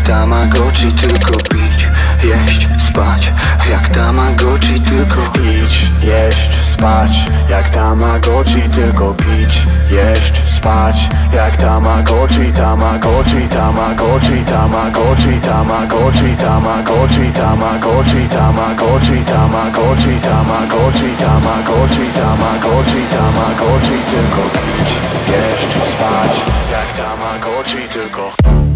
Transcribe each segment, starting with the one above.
Tamagotchi, tylko pić, jeść, spać. Jak Tamagotchi, tylko pić, jeść, spać. Jak Tamagotchi, tylko pić, jeść, spać. Jak Tamagotchi, Tamagotchi, Tamagotchi, Tamagotchi, Tamagotchi, Tamagotchi, Tamagotchi, Tamagotchi, Tamagotchi, Tamagotchi, Tamagotchi, Tamagotchi, Tamagotchi, tylko pić, jeść, spać. Jak Tamagotchi, tylko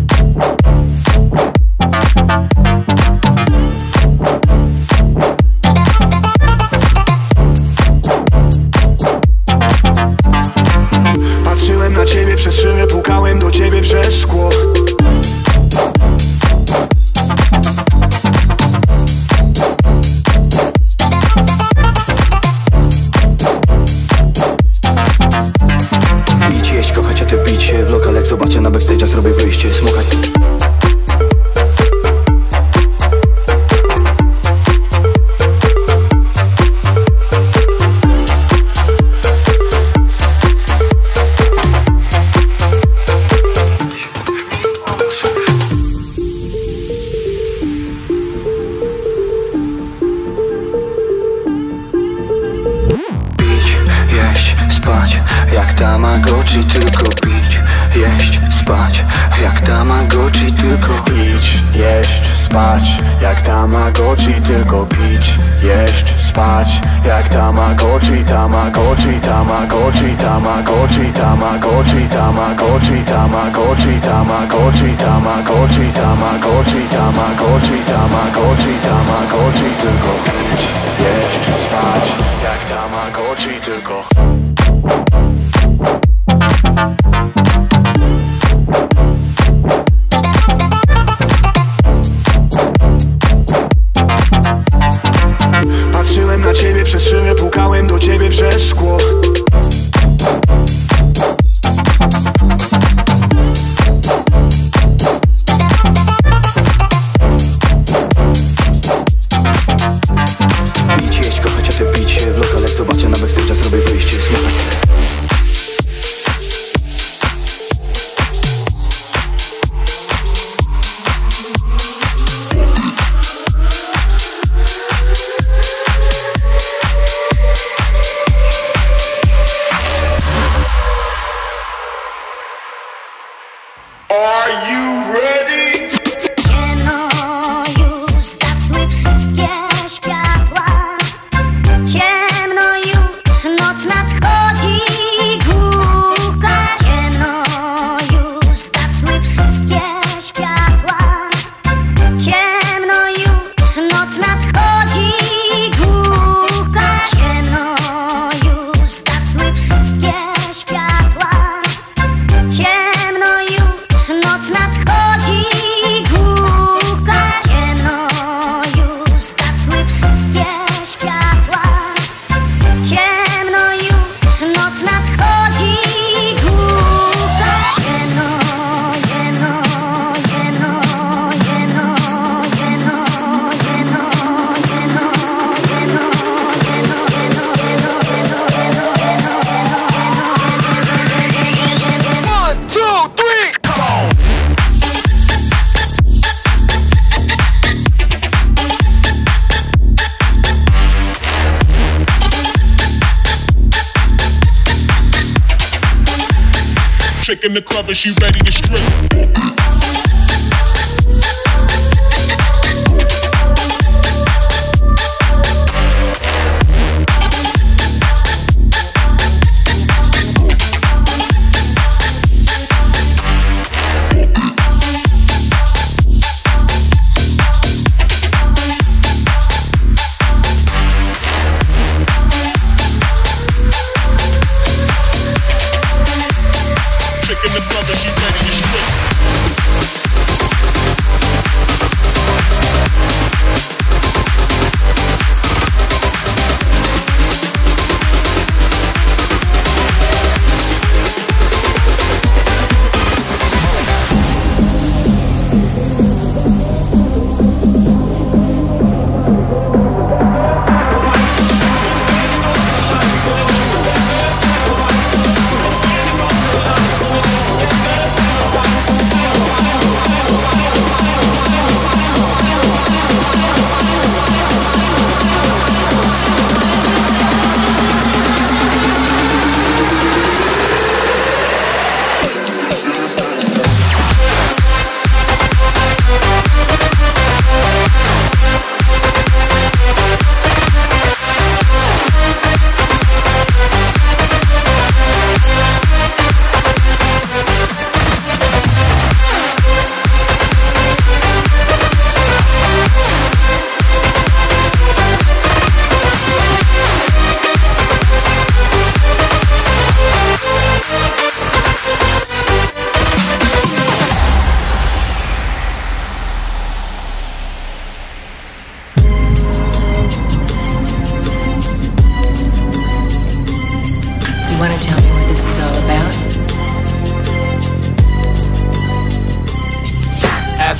patrzyłem na ciebie przez szybę, pukałem do ciebie przez szkło. pić, jeść, kochać, a ty pić się w lokal. Jak zobaczę na backstage'ach, zrobię wyjście, smukać. Jak Tamagotchi, tylko pić, jeść, spać. Jak Tamagotchi, tylko pić, jeść, spać. Jak Tamagotchi, tylko pić, jeść, spać. Jak Tamagotchi, Tamagotchi, Tamagotchi, Tamagotchi, Tamagotchi, Tamagotchi, Tamagotchi, Tamagotchi, Tamagotchi, Tamagotchi, Tamagotchi, Tamagotchi, Tamagotchi, tylko pić, jeść, spać. Jak Tamagotchi, tylko patrzyłem na ciebie przez szybę, pukałem do ciebie przez szkło. pić, jeść, kochać, a ty pić się w lokal. Jak zobaczę na backstage'ach, zrobię wyjście, smukać. Are you ready? Ciemno już, zgasły wszystkie światła. Ciemno już, noc nadchodzi głucha. Ciemno już, zgasły wszystkie światła. Ciemno już, noc nadchodzi głucha. Ciemno już, zgasły wszystkie światła. Ciemno już, noc nadchodzi głucha. Ciemno już, zgasły wszystkie światła. Ciemno już, noc nadchodzi głucha. Ciemno, jeno, jeno, jeno, jeno, jeno, jeno, jeno, jeno, jeno, jeno, jeno. 1, 2, 3, come on! Chick in the club and she ready to strip. Chick in the club and she ready to strip.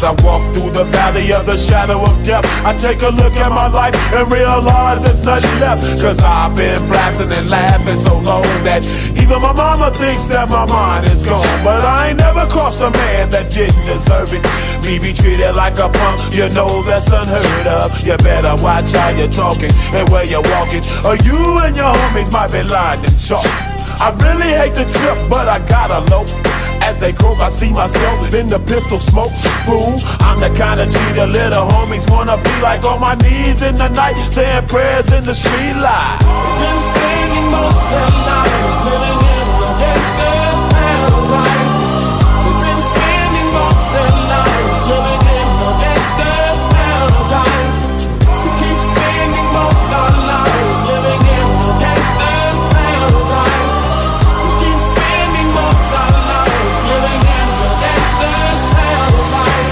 I walk through the valley of the shadow of death, I take a look at my life and realize there's nothing left. Cause I've been blasting and laughing so long that even my mama thinks that my mind is gone. But I ain't never crossed a man that didn't deserve it. Me be treated like a punk, you know that's unheard of. You better watch how you're talking and where you're walking, or you and your homies might be lying in chalk. I really hate the trip, but I gotta low. As they croak, I see myself in the pistol smoke. Fool, I'm the kind of G the little homies wanna be like, on my knees in the night, saying prayers in the street light. Been spending most of their lives living in the gangster's paradise. We've been spending most of their lives living in the gangster's paradise. We keep spending most of our lives living in the gangster's paradise. We keep spending most of our lives living in the gangster's paradise.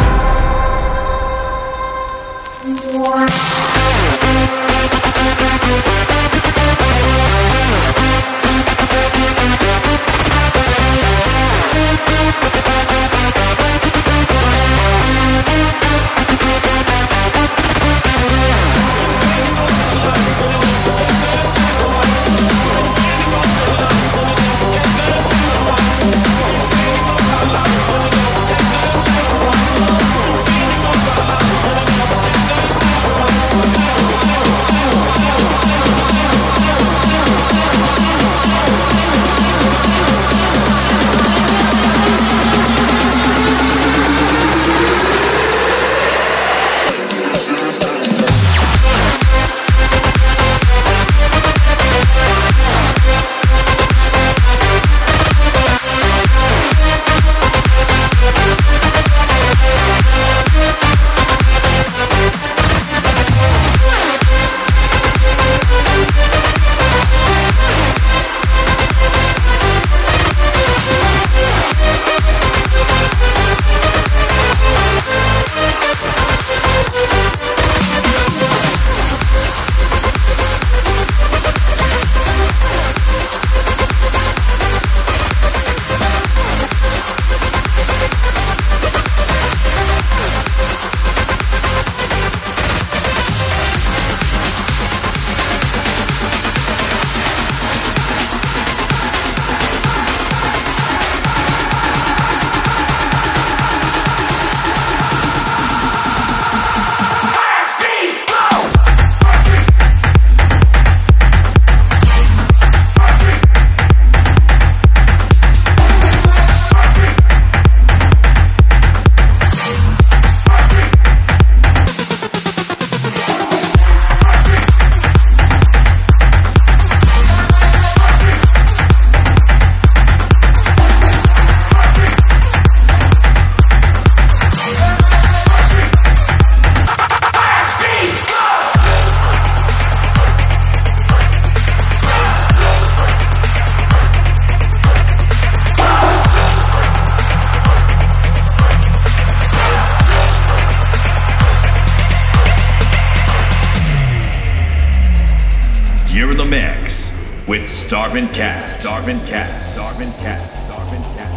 You're in the mix with Starvin Cat. Starvin Cat. Starvin Cat. Starvin Cat.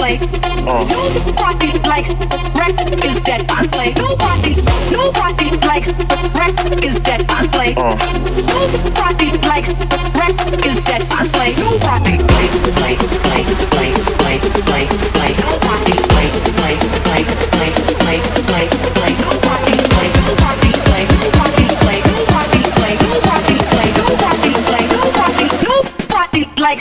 play. Nobody likes records that I play. Nobody likes records that I play. Nobody likes records that I play. Nobody play. Nobody likes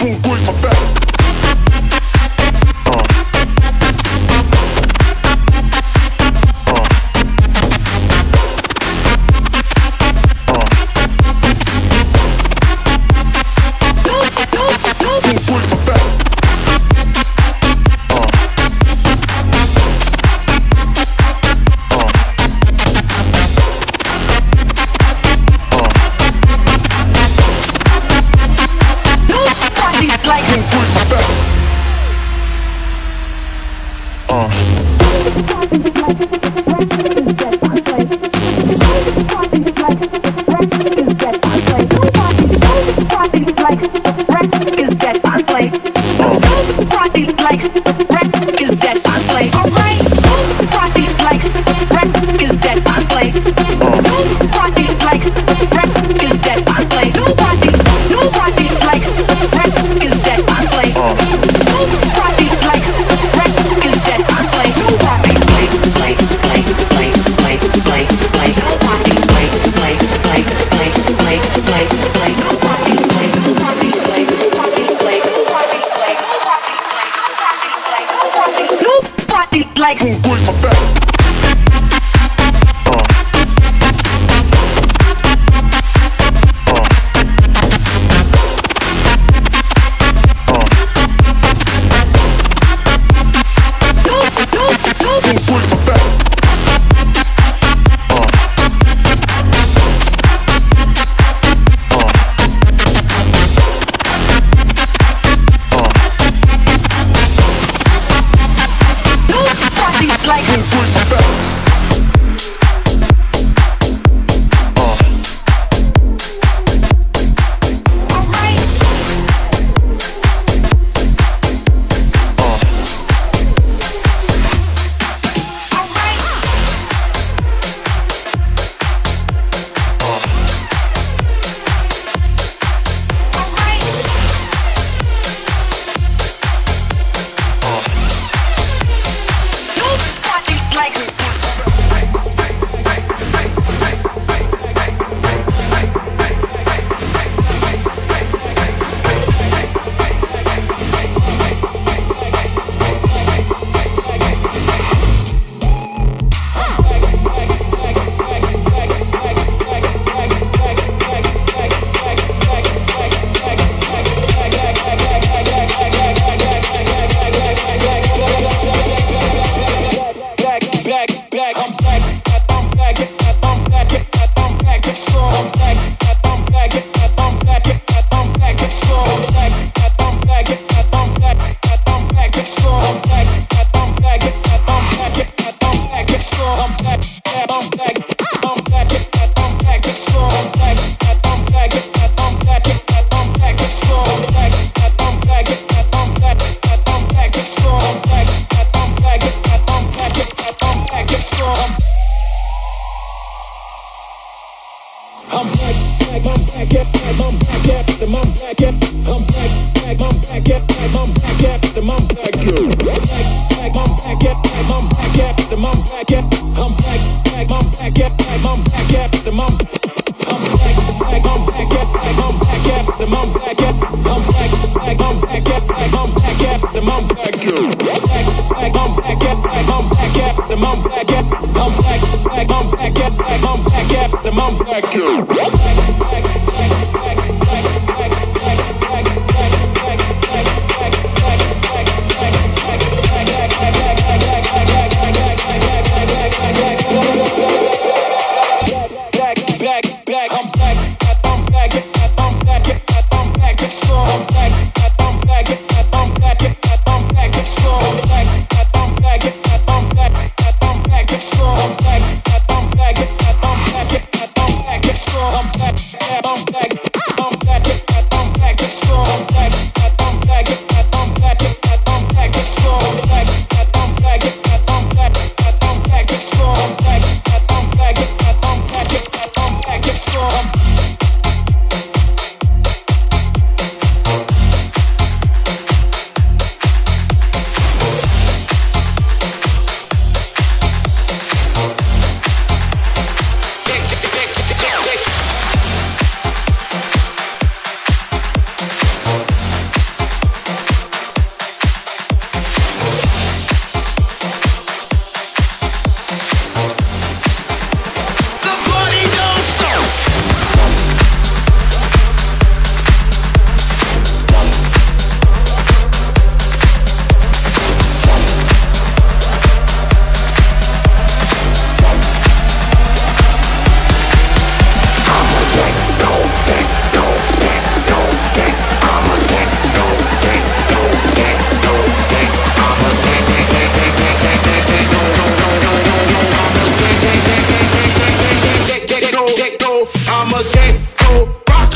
I'm back.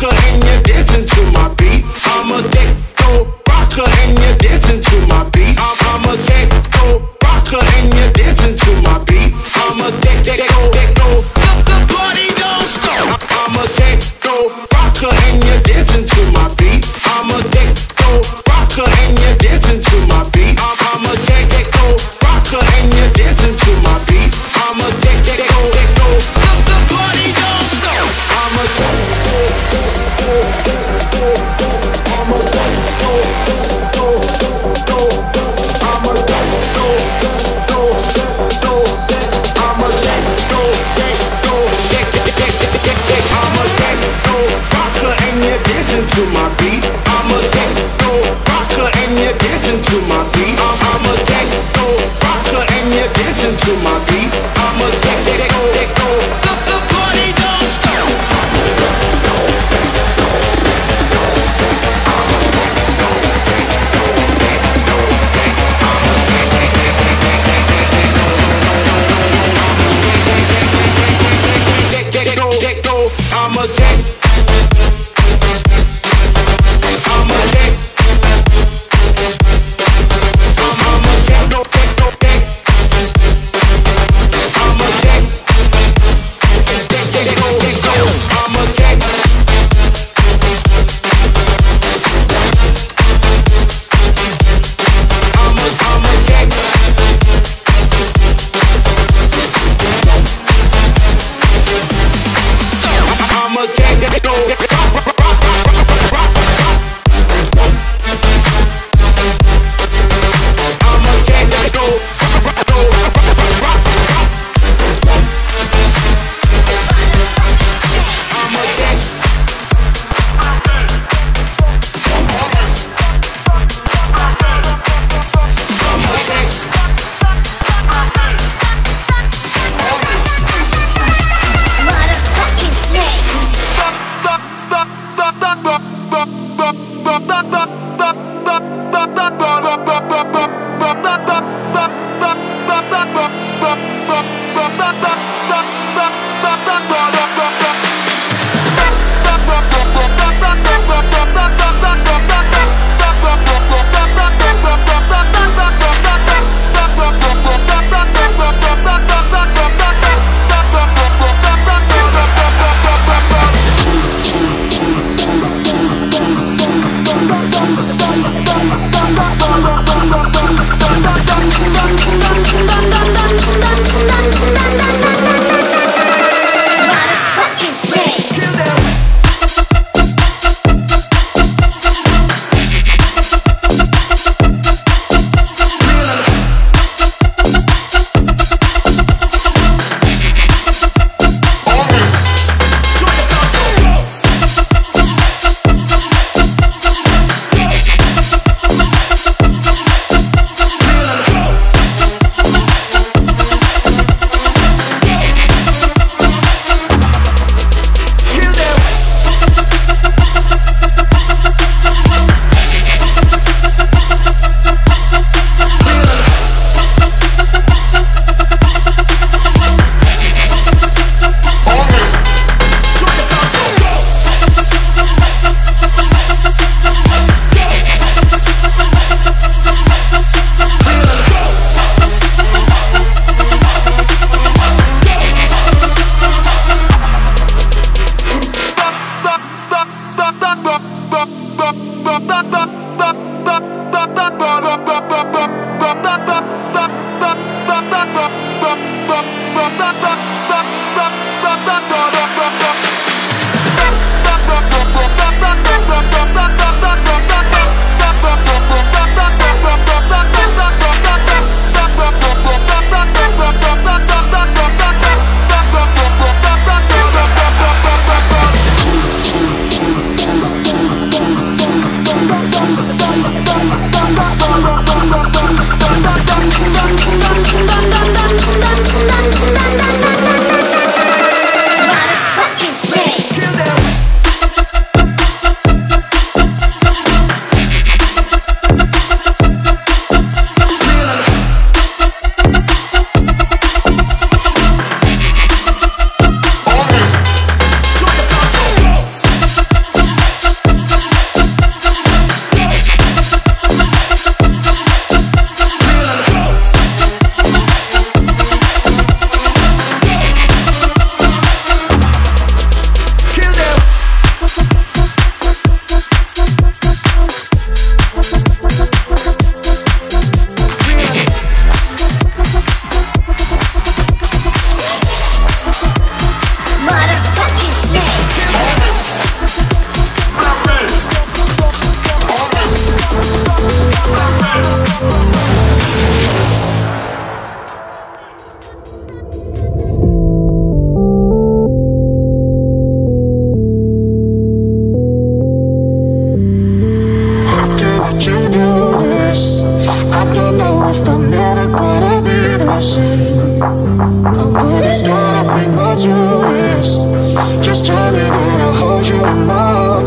rocker and you're dancing to my beat. I'm a techno rocker and you're dancing to my beat. I'm a techno rocker and you're dancing to my beat. I'm a techno. The party don't stop. I'm a techno rocker and you're dancing to my beat. I'm a techno rocker and you're dancing to my beat. I'm a techno rocker and you're dancing to my beat. I'm a techno. The party don't stop. I'm a techno. I'm a techno. I'm a techno. I'm a techno. I'm a techno rocker and you're dancing to my beat. I'm a techno rocker and you're dancing to my beat. I'm a techno rocker and you're dancing to my beat. I'm a techno. The party don't stop. I'm a techno.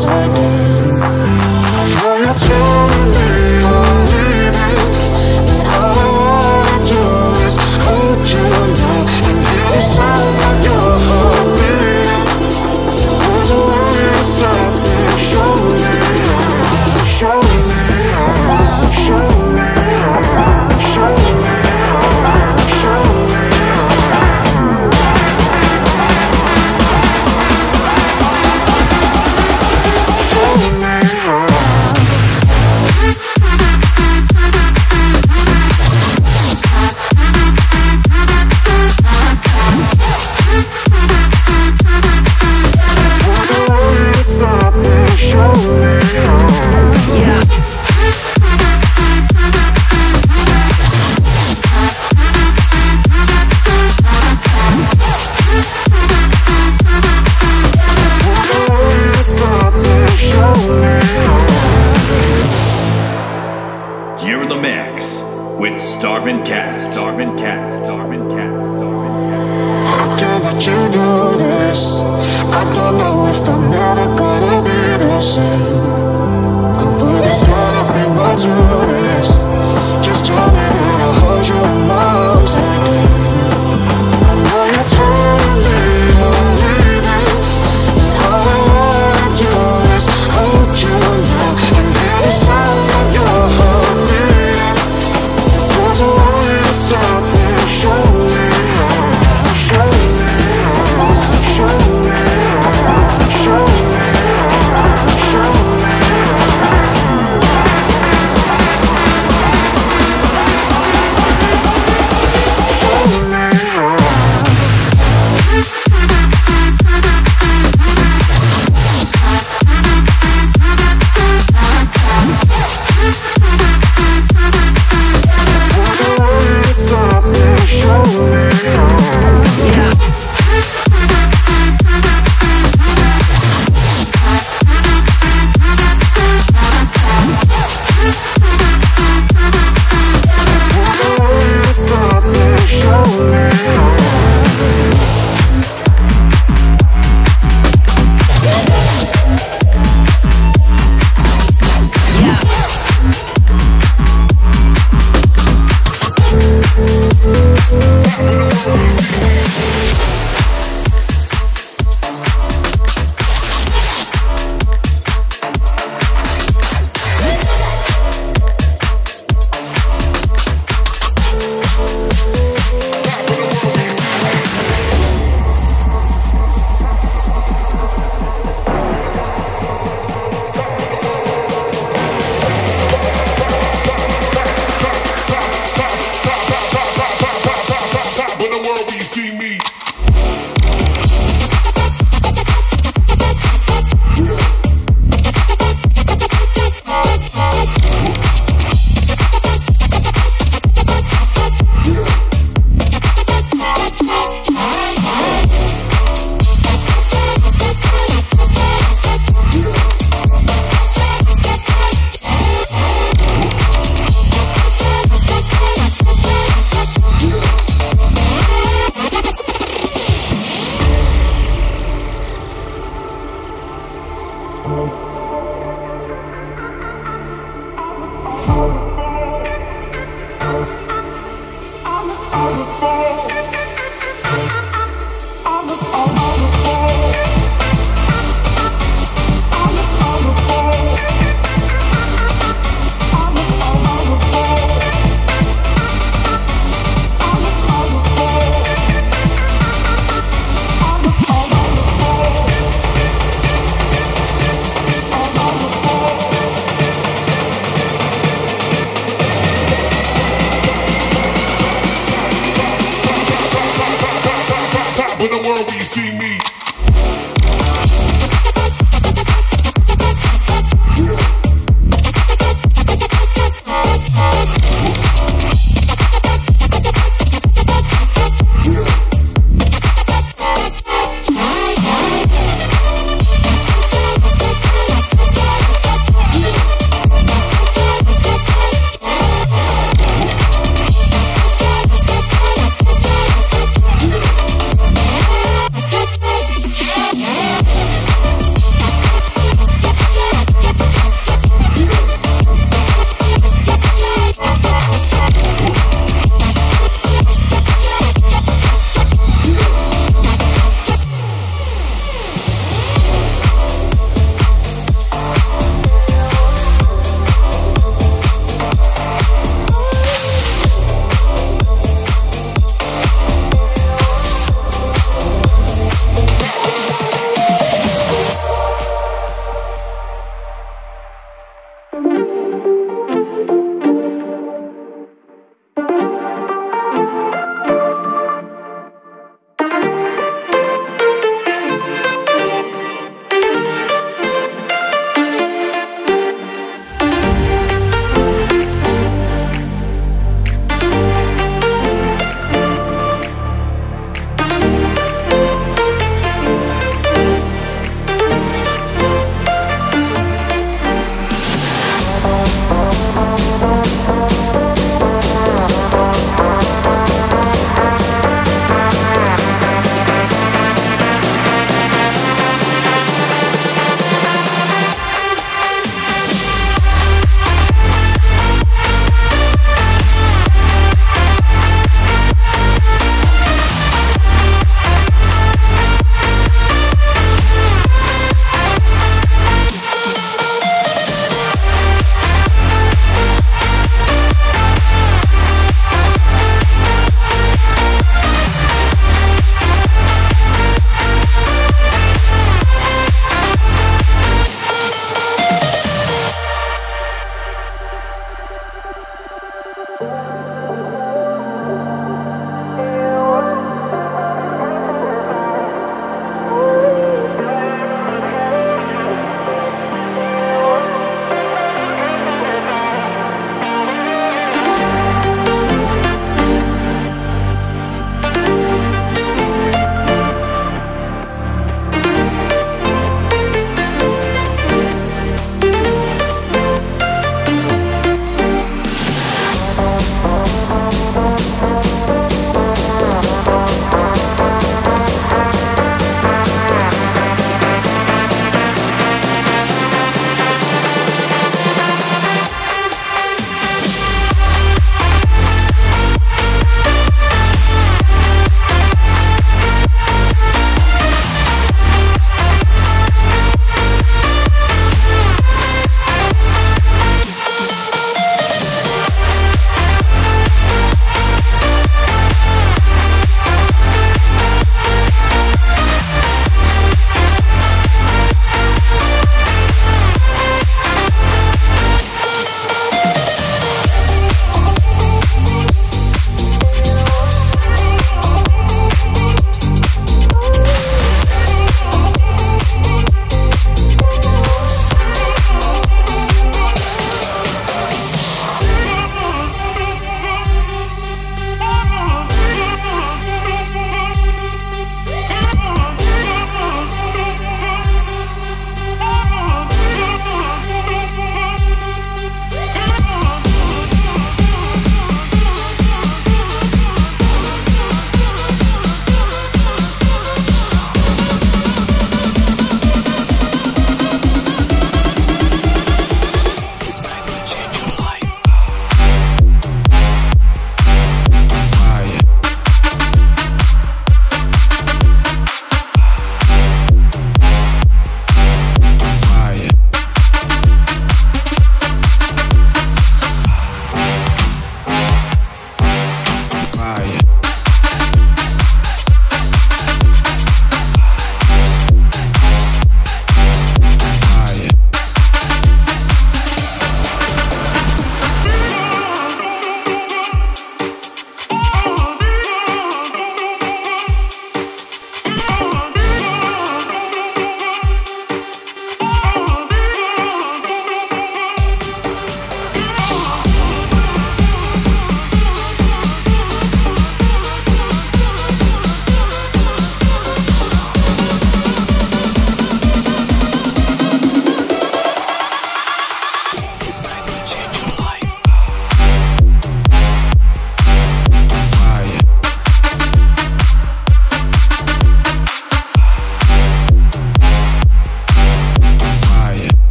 arms again. I know you're telling me you're leaving, but all I wanna do is hold you now and hear the sound of your heart beating. If there's a way to stop it, show me how, show me how, show me how, show me how, show me how. You're in the mix with Starvin Cat. Starvin Cat. Starvin Cat. Starvin Cat. How can I you do this? I don't know if I'm ever gonna be the same. But there's gotta be more to this. Just tell me that I'll hold you in my arms again. I know you're telling me you're leaving, but all I wanna do is hold you now and hear the sound of your heart beating. If there's a way to stop it, show me how, show me how, show me how, show me how, show me how.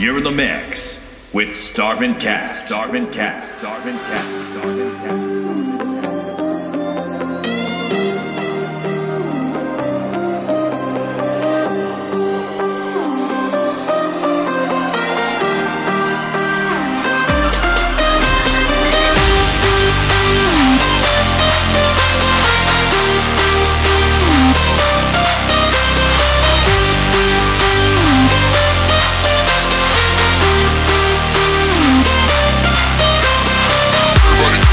You're in the mix with Starvin Cat. Starvin Cat. Starvin Cat. Starvin Cat. Everybody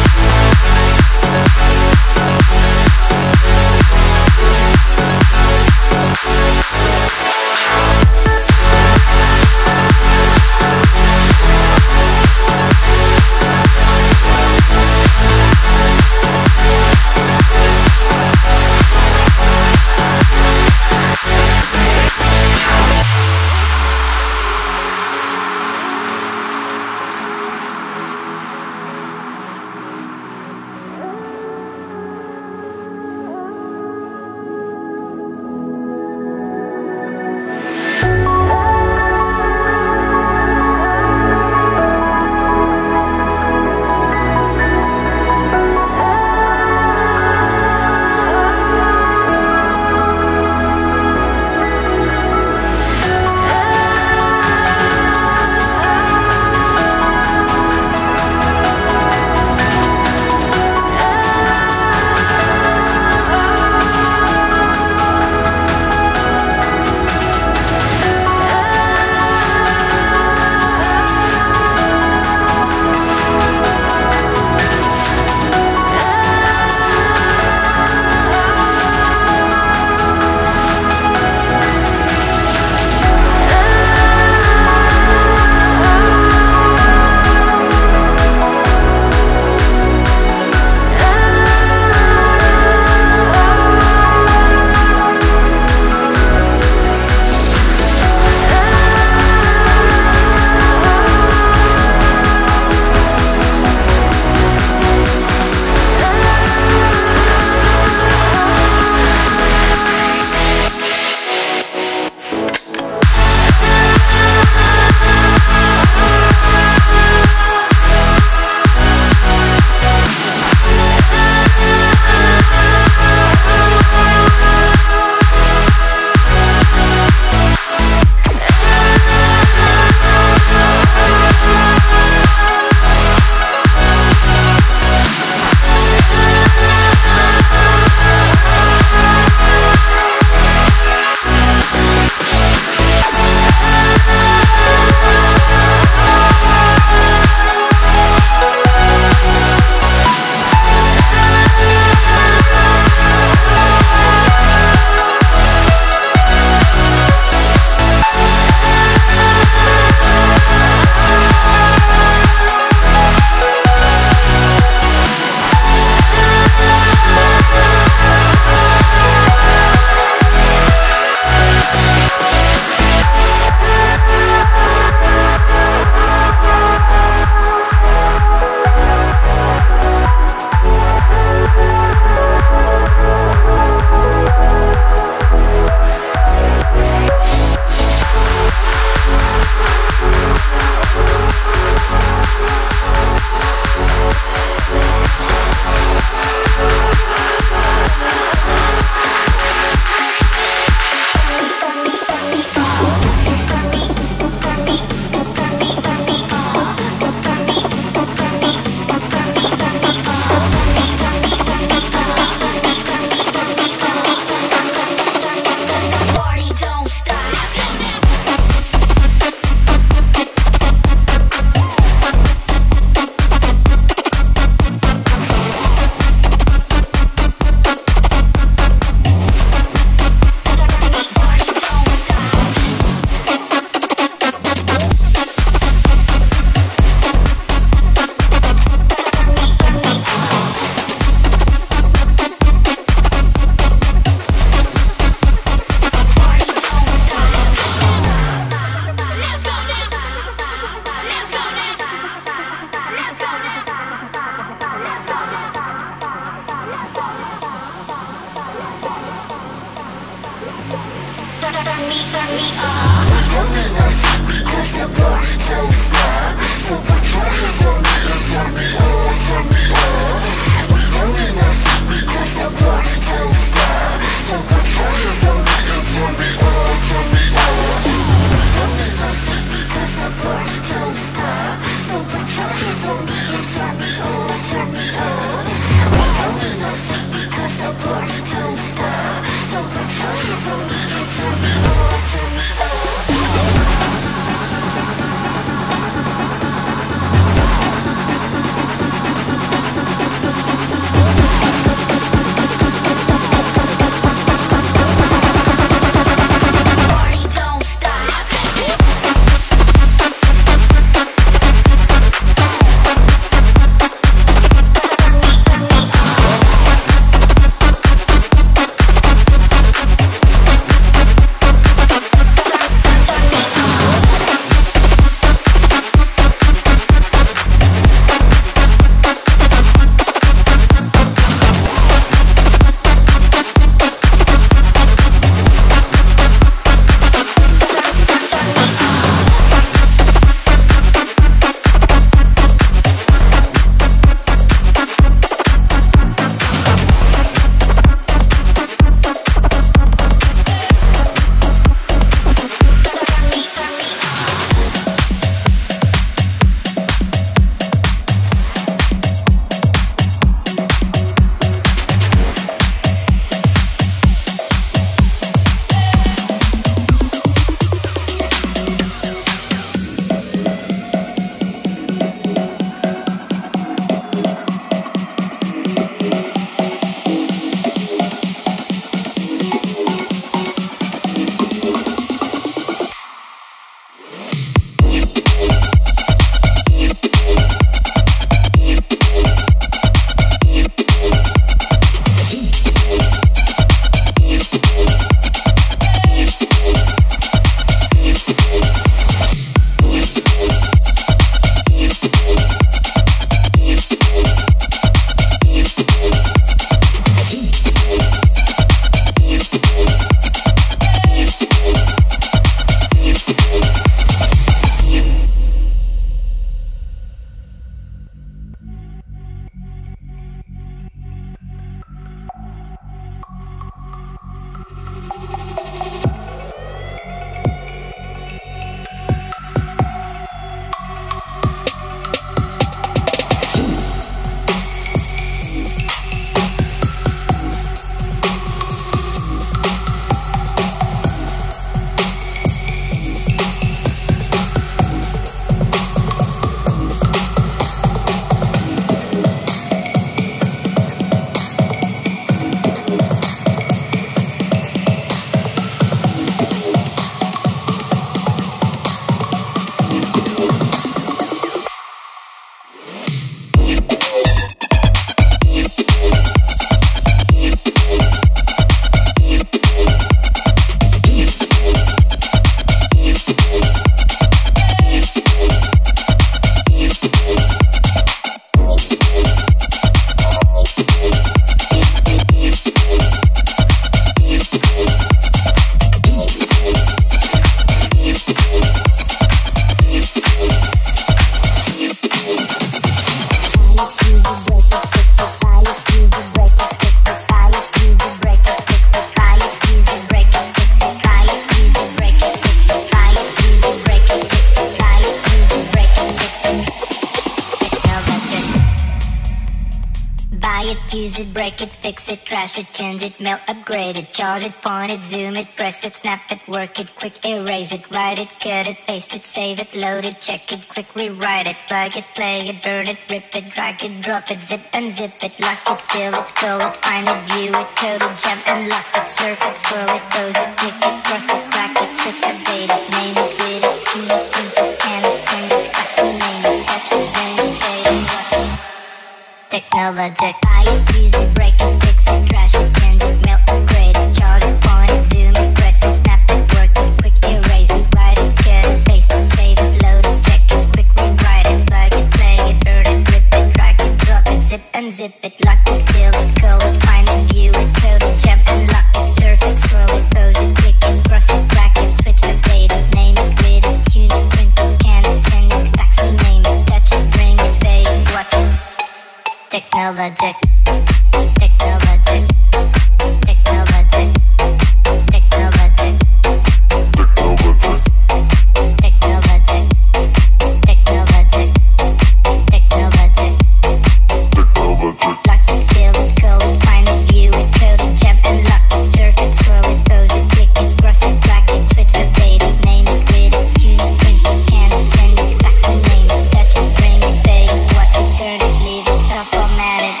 it, use it, break it, fix it, trash it, change it, melt, upgrade it, charge it, point it, zoom it, press it, snap it, work it, quick erase it, write it, cut it, paste it, save it, load it, check it, quick rewrite it, plug it, play it, burn it, rip it, drag it, drop it, zip unzip it, lock it, fill it, call it, find it, view it, code it, jump and lock it, surf it, scroll it, pose it, click it, cross it, crack it, switch, update it, name it, read it, tune it, print it, scan it, send it, fax, rename it, touch it, bring it, date it, watch it. Technologic. Buy it, use it, break it, fix it, trash it, change it, melt, upgrade it, charge it, point it, zoom it, press it, snap it, work it, quick erase it, write it, cut it, paste it, save it, load it, check it, quick rewrite it, plug it, play it, burn it, rip it, drag it, drop it, zip unzip it, lock it, fill it, call it, find it, view it, code it, jump and lock it, surf it, scroll it, pose it, click it, cross it, crack it, switch, update it, name it, read it, tune it, print it, scan it, send it, fax, rename it, touch it, bring it, pay it, watch it. Technologic, technologic, technologic, technologic, technologic, technologic, technologic, technologic, technologic. Lock it, fill it, call it, find it, view it, code it, jump and lock it, surf it, scroll it, pose it, click it, cross it, crack it, switch, update it, name it, read it, tune it, print it, scan it, send it, fax, rename it, touch it, bring it, pay it, watch it, turn it, leave it, stop, format it.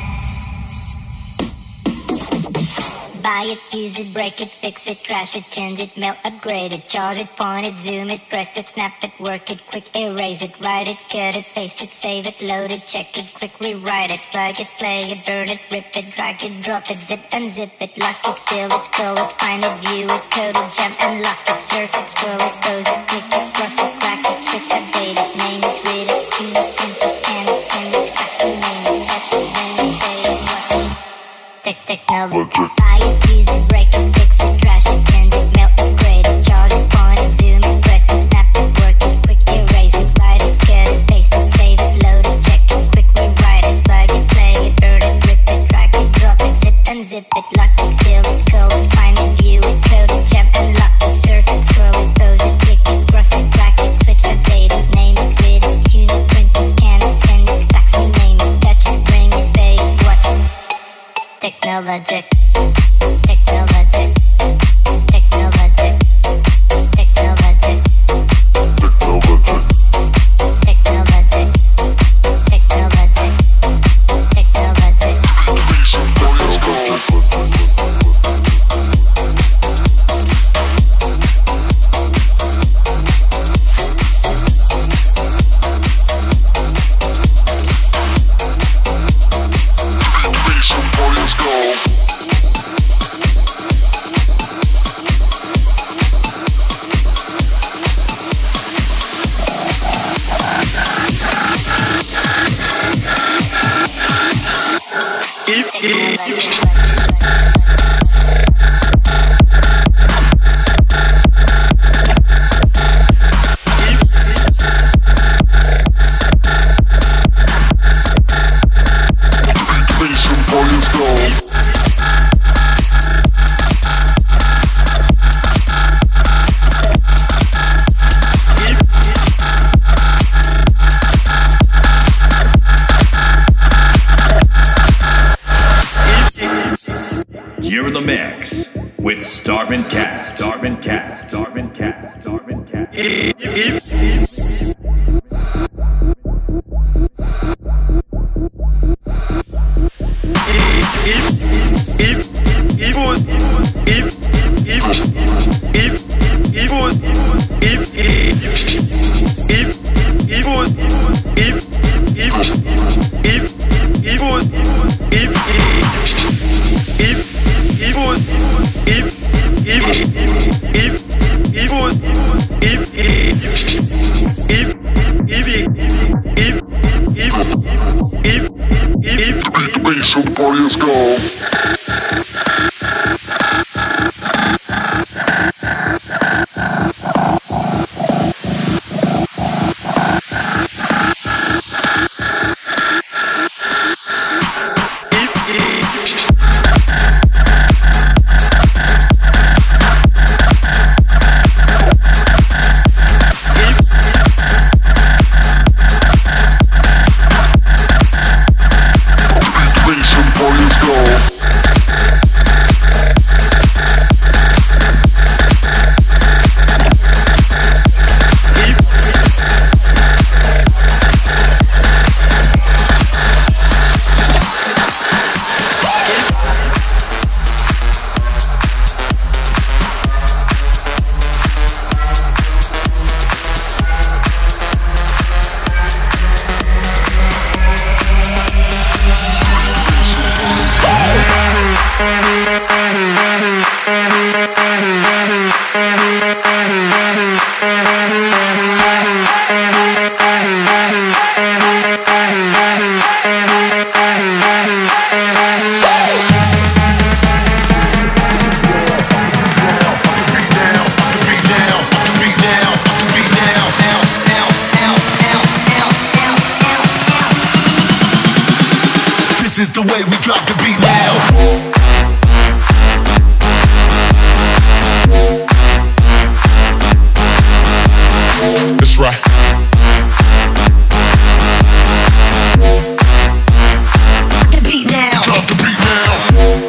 Buy it, use it, break it, fix it, trash it, change it, melt, upgrade it, charge it, point it, zoom it, press it, snap it, work it, quick erase it, write it, cut it, paste it, save it, load it, check it, quick rewrite it, plug it, play it, burn it, rip it, drag it, drop it, zip unzip it, lock it, fill it, call it, find it, view it, code it, jump and lock it, surf it, scroll it, pose it, click it, cross it, crack it, switch, update it, name it, read it, tune it, print it, scan it, send it, fax, rename it, touch it, bring it, pay it, watch it. Technology. Buy it, use it, break it, fix it, trash it, change it, melt, upgrade it, charge it, point it, zoom it, press it, snap it, work it, quick erase it, write it, cut it, paste it, save it, load it, check it, quick rewrite it, plug it, play it, burn it, rip it, drag it, drop it, zip unzip it, lock it, fill it, call it, find it, view it, code it, jump and lock it, surf it, scroll it, pose it, click it, cross it, crack it, switch, update it, name it, read it, tune it, print it, scan it, send it, fax, rename it, touch it, bring it, pay it, watch it. Technologic, technologic, technologic, technologic, technologic, technologic, technologic, technologic. You're in the mix with Starvin Cat, Starvin Cat, Starvin Cat, Starvin Cat. So the party is gone. is the way we drop the beat now. That's right. The beat now. Drop the beat now.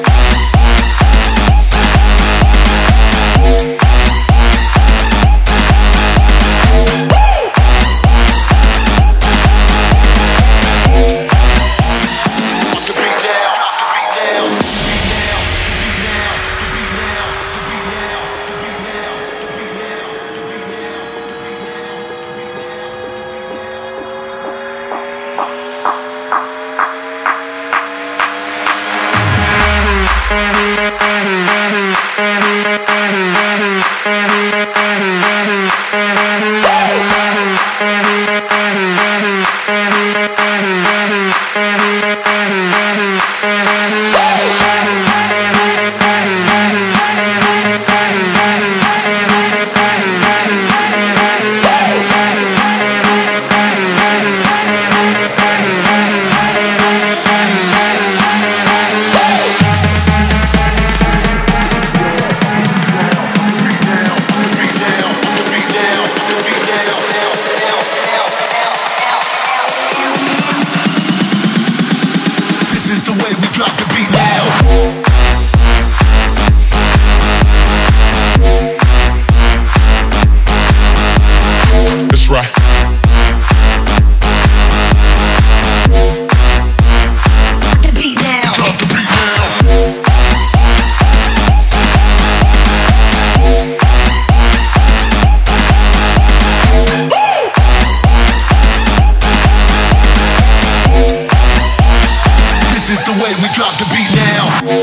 Drop the beat now.